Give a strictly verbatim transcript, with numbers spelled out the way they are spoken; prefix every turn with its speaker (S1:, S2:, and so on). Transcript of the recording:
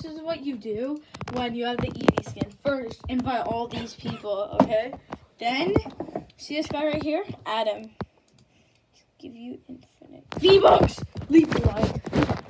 S1: this is what you do when you have the Eevee skin. First, invite all these people, okay? Then, see this guy right here? Add him. Give you infinite V-Bucks! Leave a like.